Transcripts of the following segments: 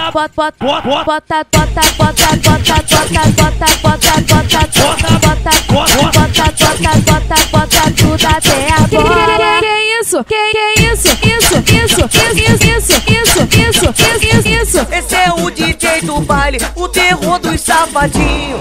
tudo até agora. Que isso? Isso. Esse é o DJ do baile, o terror dos safadinhos.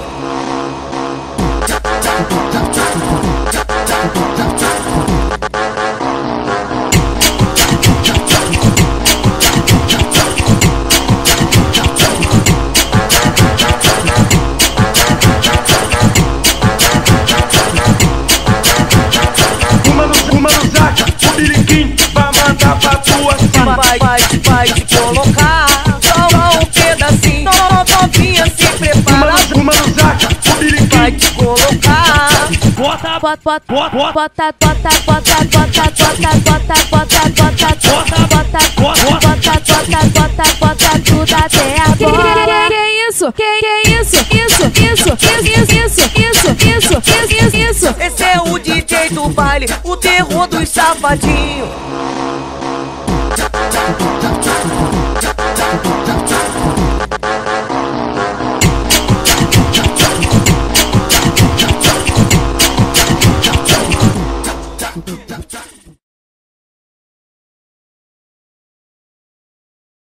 Uma no saca, o biriquim vai mandar pra tua sala. Vai te colocar só um pedacinho. Novinha, se prepara. Uma no saca, o biriquim vai te colocar. Bota tudo até agora. Que isso? Isso. Esse é o DJ do baile, o terror dos safadinhos.